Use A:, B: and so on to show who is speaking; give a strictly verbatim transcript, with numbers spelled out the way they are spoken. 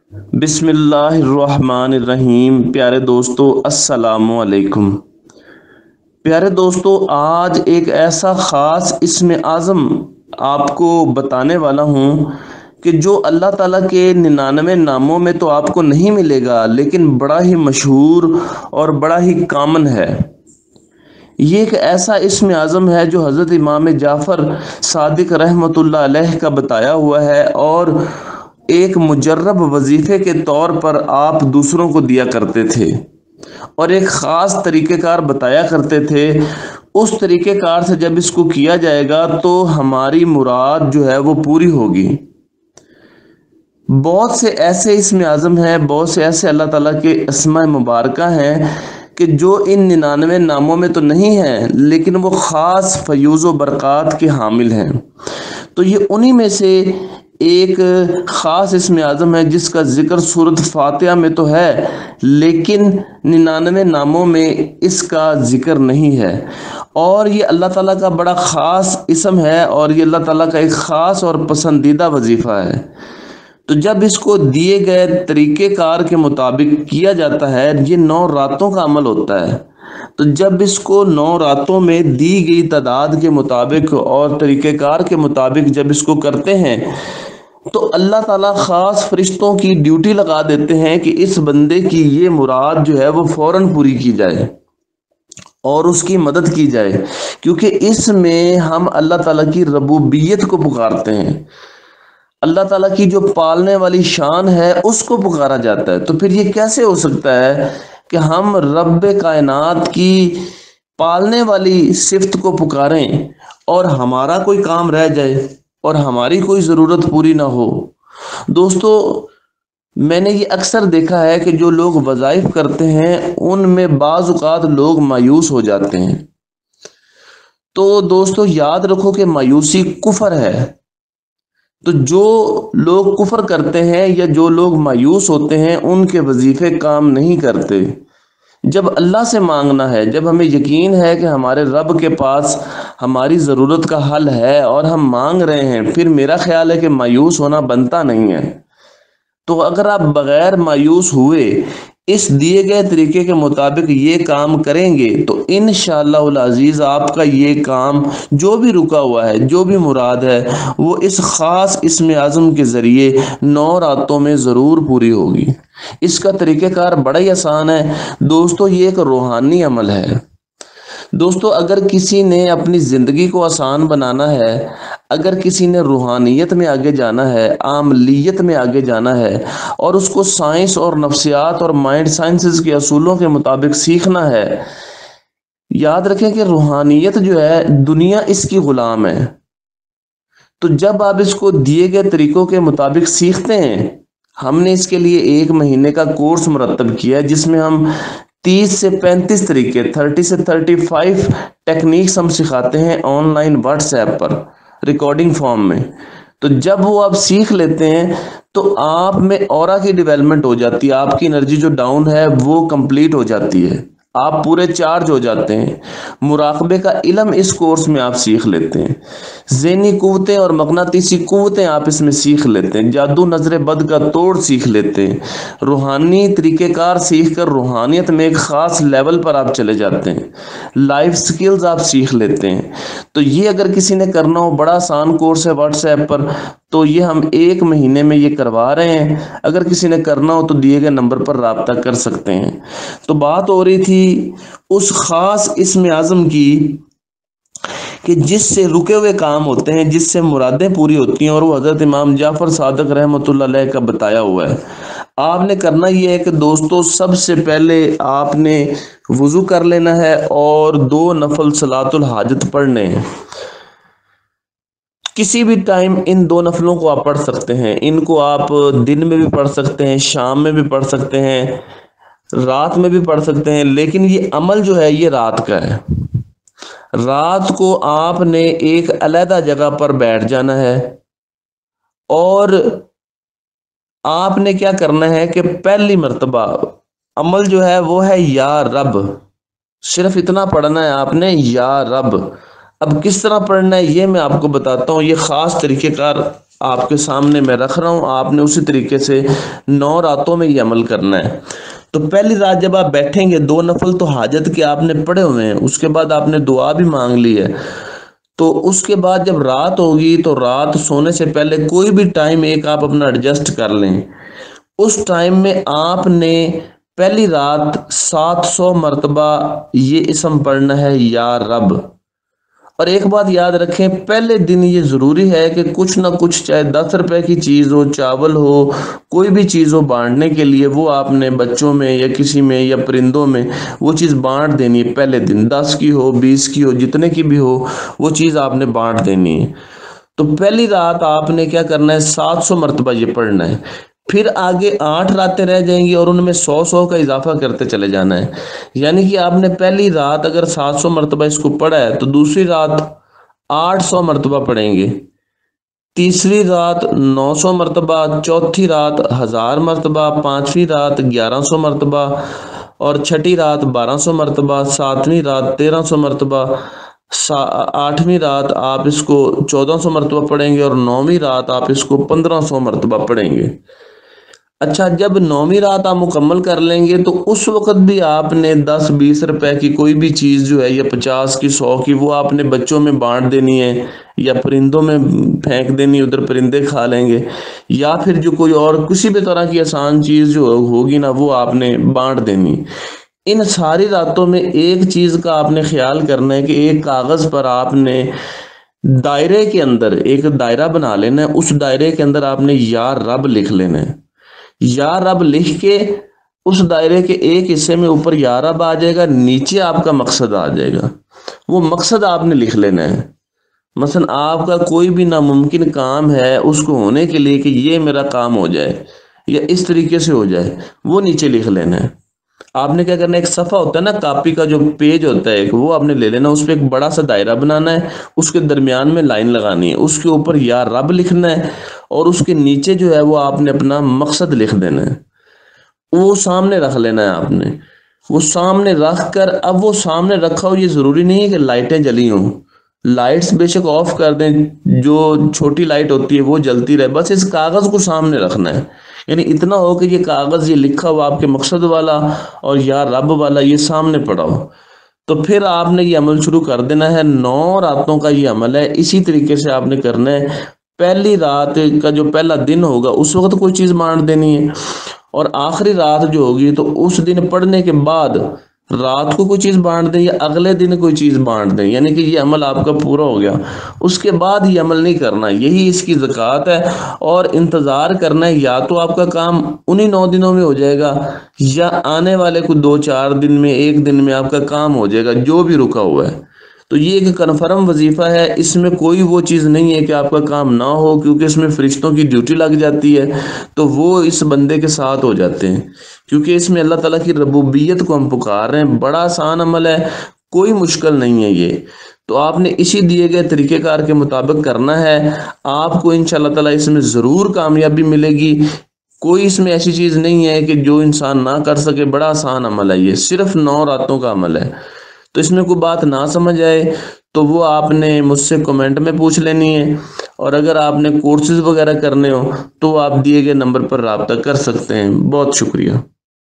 A: بسم اللہ الرحمن الرحیم۔ پیارے دوستو السلام علیکم۔ پیارے دوستو، آج ایک ایسا خاص اسم اعظم آپ کو بتانے والا ہوں کہ جو اللہ تعالیٰ کے ننانوے ناموں میں تو آپ کو نہیں ملے گا، لیکن بڑا ہی مشہور اور بڑا ہی کامن ہے۔ یہ ایک ایسا اسم اعظم ہے جو حضرت امام جعفر صادق رحمۃ اللہ علیہ کا بتایا ہوا ہے، اور ایک مجرب وظیفے کے طور پر آپ دوسروں کو دیا کرتے تھے، اور ایک خاص طریقہ کار بتایا کرتے تھے۔ اس طریقہ کار سے جب اس کو کیا جائے گا تو ہماری مراد جو ہے وہ پوری ہوگی۔ بہت سے ایسے اسم اعظم ہیں، بہت سے ایسے اللہ تعالیٰ کے اسماء مبارکہ ہیں کہ جو ان ننانوے ناموں میں تو نہیں ہیں، لیکن وہ خاص فیوز و برکات کے حامل ہیں۔ تو یہ انہی میں سے ایک خاص اسم اعظم ہے جس کا ذکر سورۃ فاتحہ میں تو ہے، لیکن ننانوے ناموں میں اس کا ذکر نہیں ہے، اور یہ اللہ تعالیٰ کا بڑا خاص اسم ہے، اور یہ اللہ تعالیٰ کا ایک خاص اور پسندیدہ وظیفہ ہے۔ تو جب اس کو دیے گئے طریقہ کار کے مطابق کیا جاتا ہے، یہ نو راتوں کا عمل ہوتا ہے، تو جب اس کو نو راتوں میں دی گئی تعداد کے مطابق اور طریقہ کار کے مطابق جب اس کو کرتے ہیں تو اللہ تعالیٰ خاص فرشتوں کی ڈیوٹی لگا دیتے ہیں کہ اس بندے کی یہ مراد جو ہے وہ فوراً پوری کی جائے اور اس کی مدد کی جائے، کیونکہ اس میں ہم اللہ تعالیٰ کی ربوبیت کو پکارتے ہیں، اللہ تعالیٰ کی جو پالنے والی شان ہے اس کو پکارا جاتا ہے۔ تو پھر یہ کیسے ہو سکتا ہے کہ ہم رب کائنات کی پالنے والی صفت کو پکاریں اور ہمارا کوئی کام رہ جائے اور ہماری کوئی ضرورت پوری نہ ہو؟ دوستو، میں نے یہ اکثر دیکھا ہے کہ جو لوگ وظائف کرتے ہیں ان میں بعض اوقات لوگ مایوس ہو جاتے ہیں۔ تو دوستو یاد رکھو کہ مایوسی کفر ہے۔ تو جو لوگ کفر کرتے ہیں یا جو لوگ مایوس ہوتے ہیں ان کے وظیفے کام نہیں کرتے۔ جب اللہ سے مانگنا ہے، جب ہمیں یقین ہے کہ ہمارے رب کے پاس ہماری ضرورت کا حل ہے اور ہم مانگ رہے ہیں، پھر میرا خیال ہے کہ مایوس ہونا بنتا نہیں ہے۔ تو اگر آپ بغیر مایوس ہوئے اس دیے گئے طریقے کے مطابق یہ کام کریں گے تو انشاءاللہ العزیز آپ کا یہ کام جو بھی رکا ہوا ہے، جو بھی مراد ہے، وہ اس خاص اسم اعظم کے ذریعے نو راتوں میں ضرور پوری ہوگی۔ اس کا طریقہ کار بڑا ہی آسان ہے دوستو، یہ ایک روحانی عمل ہے۔ دوستو اگر کسی نے اپنی زندگی کو آسان بنانا ہے، اگر کسی نے روحانیت میں آگے جانا ہے، عملیت میں آگے جانا ہے، اور اس کو سائنس اور نفسیات اور مائنڈ سائنسز کے اصولوں کے مطابق سیکھنا ہے، یاد رکھیں کہ روحانیت جو ہے دنیا اس کی غلام ہے۔ تو جب آپ اس کو دیے گئے طریقوں کے مطابق سیکھتے ہیں، ہم نے اس کے لیے ایک مہینے کا کورس مرتب کیا ہے جس میں ہم تیس سے پینتیس طریقے تھرٹی سے تھرٹی فائیو ٹیکنیکس ہم سکھاتے ہیں آن لائن واٹس ایپ پر ریکارڈنگ فارم میں۔ تو جب وہ آپ سیکھ لیتے ہیں تو آپ میں اورا کی ڈیولپمنٹ ہو جاتی ہے، آپ کی انرجی جو ڈاؤن ہے وہ کمپلیٹ ہو جاتی ہے، آپ پورے چارج ہو جاتے ہیں۔ مراقبے کا علم اس کورس میں آپ سیکھ لیتے ہیں، ذہنی قوتیں اور مغناطیسی قوتیں آپ اس میں سیکھ لیتے ہیں، جادو نظر بد کا توڑ سیکھ لیتے ہیں، روحانی طریقہ کار سیکھ کر روحانیت میں ایک خاص لیول پر آپ چلے جاتے ہیں، لائف سکلز آپ سیکھ لیتے ہیں۔ تو یہ اگر کسی نے کرنا ہو، بڑا آسان کورس ہے واٹس ایپ پر، تو یہ ہم ایک مہینے میں یہ کروا رہے ہیں۔ اگر کسی نے کرنا ہو تو دیے گئے نمبر پر رابطہ کر سکتے ہیں۔ تو بات ہو رہی تھی اس خاص اسم اعظم کی کہ جس سے رکے ہوئے کام ہوتے ہیں، جس سے مرادیں پوری ہوتی ہیں، اور وہ حضرت امام جعفر صادق رحمۃ اللہ علیہ کا بتایا ہوا ہے۔ آپ نے کرنا یہ ہے کہ دوستو سب سے پہلے آپ نے وضو کر لینا ہے اور دو نفل صلاۃ الحاجت پڑھنے ہیں۔ کسی بھی ٹائم ان دو نفلوں کو آپ پڑھ سکتے ہیں، ان کو آپ دن میں بھی پڑھ سکتے ہیں، شام میں بھی پڑھ سکتے ہیں، رات میں بھی پڑھ سکتے ہیں، لیکن یہ عمل جو ہے یہ رات کا ہے۔ رات کو آپ نے ایک علیحدہ جگہ پر بیٹھ جانا ہے اور آپ نے کیا کرنا ہے کہ پہلی مرتبہ عمل جو ہے وہ ہے یا رب، صرف اتنا پڑھنا ہے آپ نے، یا رب۔ اب کس طرح پڑھنا ہے یہ میں آپ کو بتاتا ہوں، یہ خاص طریقہ کار آپ کے سامنے میں رکھ رہا ہوں، آپ نے اسی طریقے سے نو راتوں میں یہ عمل کرنا ہے۔ تو پہلی رات جب آپ بیٹھیں گے، دو نفل تو حاجت کے آپ نے پڑھے ہوئے ہیں، اس کے بعد آپ نے دعا بھی مانگ لی ہے، تو اس کے بعد جب رات ہوگی تو رات سونے سے پہلے کوئی بھی ٹائم ایک آپ اپنا ایڈجسٹ کر لیں۔ اس ٹائم میں آپ نے پہلی رات سات سو مرتبہ یہ اسم پڑھنا ہے، یا رب۔ اور ایک بات یاد رکھیں، پہلے دن یہ ضروری ہے کہ کچھ نہ کچھ، چاہے دس روپے کی چیز ہو، چاول ہو، کوئی بھی چیز ہو بانٹنے کے لیے، وہ آپ نے بچوں میں یا کسی میں یا پرندوں میں وہ چیز بانٹ دینی ہے پہلے دن، دس کی ہو، بیس کی ہو، جتنے کی بھی ہو، وہ چیز آپ نے بانٹ دینی ہے۔ تو پہلی رات آپ نے کیا کرنا ہے، سات سو مرتبہ یہ پڑھنا ہے۔ پھر آگے آٹھ راتیں رہ جائیں گی اور ان میں سو سو کا اضافہ کرتے چلے جانا ہے، یعنی کہ آپ نے پہلی رات اگر سات سو مرتبہ اس کو پڑھا ہے تو دوسری رات آٹھ سو مرتبہ پڑھیں گے، تیسری رات نو سو مرتبہ، چوتھی رات ہزار مرتبہ، پانچویں رات گیارہ سو مرتبہ، اور چھٹی رات بارہ سو مرتبہ، ساتویں رات تیرہ سو مرتبہ، آٹھویں رات آپ اس کو چودہ سو مرتبہ پڑھیں گے، اور نویں رات آپ اس کو پندرہ سو مرتبہ پڑھیں گے۔ اچھا، جب نویں رات آپ مکمل کر لیں گے تو اس وقت بھی آپ نے دس بیس روپے کی کوئی بھی چیز جو ہے، یا پچاس کی، سو کی، وہ آپ نے بچوں میں بانٹ دینی ہے، یا پرندوں میں پھینک دینی، ادھر پرندے کھا لیں گے، یا پھر جو کوئی اور کسی بھی طرح کی آسان چیز جو ہوگی نا، وہ آپ نے بانٹ دینی۔ ان ساری راتوں میں ایک چیز کا آپ نے خیال کرنا ہے کہ ایک کاغذ پر آپ نے دائرے کے اندر ایک دائرہ بنا لینا ہے، اس دائرے کے اندر آپ نے یا رب لکھ لینا ہے۔ یا رب لکھ کے اس دائرے کے ایک حصے میں اوپر یا رب آ جائے گا، نیچے آپ کا مقصد آ جائے گا، وہ مقصد آپ نے لکھ لینا ہے۔ مثلا آپ کا کوئی بھی ناممکن کام ہے، اس کو ہونے کے لیے کہ یہ میرا کام ہو جائے یا اس طریقے سے ہو جائے، وہ نیچے لکھ لینا ہے۔ آپ نے کیا کرنا ہے، ایک صفحہ ہوتا ہے نا، کاپی کا جو پیج ہوتا ہے ایک، وہ آپ نے لے لینا، اس پہ ایک بڑا سا دائرہ بنانا ہے، اس کے درمیان میں لائن لگانی ہے، اس کے اوپر یا رب لکھنا ہے، اور اس کے نیچے جو ہے وہ آپ نے اپنا مقصد لکھ دینا ہے، وہ سامنے رکھ لینا ہے آپ نے۔ وہ سامنے رکھ کر، اب وہ سامنے رکھا ہو، یہ ضروری نہیں ہے کہ لائٹیں جلی ہوں، لائٹس بے شک آف کر دیں، جو چھوٹی لائٹ ہوتی ہے وہ جلتی رہے، بس اس کاغذ کو سامنے رکھنا ہے، یعنی اتنا ہو کہ یہ کاغذ یہ لکھا ہوا آپ کے مقصد والا اور یا رب والا یہ سامنے پڑا ہو۔ تو پھر آپ نے یہ عمل شروع کر دینا ہے، نو راتوں کا یہ عمل ہے، اسی طریقے سے آپ نے کرنا ہے۔ پہلی رات کا جو پہلا دن ہوگا اس وقت کوئی چیز بانٹ دینی ہے، اور آخری رات جو ہوگی تو اس دن پڑھنے کے بعد رات کو کوئی چیز بانٹ دیں یا اگلے دن کوئی چیز بانٹ دیں، یعنی کہ یہ عمل آپ کا پورا ہو گیا۔ اس کے بعد یہ عمل نہیں کرنا، یہی اس کی زکوٰۃ ہے، اور انتظار کرنا ہے، یا تو آپ کا کام انہی نو دنوں میں ہو جائے گا، یا آنے والے کو دو چار دن میں، ایک دن میں آپ کا کام ہو جائے گا جو بھی رکا ہوا ہے۔ تو یہ ایک کنفرم وظیفہ ہے، اس میں کوئی وہ چیز نہیں ہے کہ آپ کا کام نہ ہو، کیونکہ اس میں فرشتوں کی ڈیوٹی لگ جاتی ہے، تو وہ اس بندے کے ساتھ ہو جاتے ہیں، کیونکہ اس میں اللہ تعالیٰ کی ربوبیت کو ہم پکار رہے ہیں۔ بڑا آسان عمل ہے، کوئی مشکل نہیں ہے یہ، تو آپ نے اسی دیے گئے طریقہ کار کے مطابق کرنا ہے، آپ کو انشاءاللہ تعالیٰ اس میں ضرور کامیابی ملے گی۔ کوئی اس میں ایسی چیز نہیں ہے کہ جو انسان نہ کر سکے، بڑا آسان عمل ہے یہ، صرف نو راتوں کا عمل ہے۔ تو اس میں کوئی بات نہ سمجھ آئے تو وہ آپ نے مجھ سے کمنٹ میں پوچھ لینی ہے، اور اگر آپ نے کورسز وغیرہ کرنے ہو تو آپ دیے گئے نمبر پر رابطہ کر سکتے ہیں۔ بہت شکریہ۔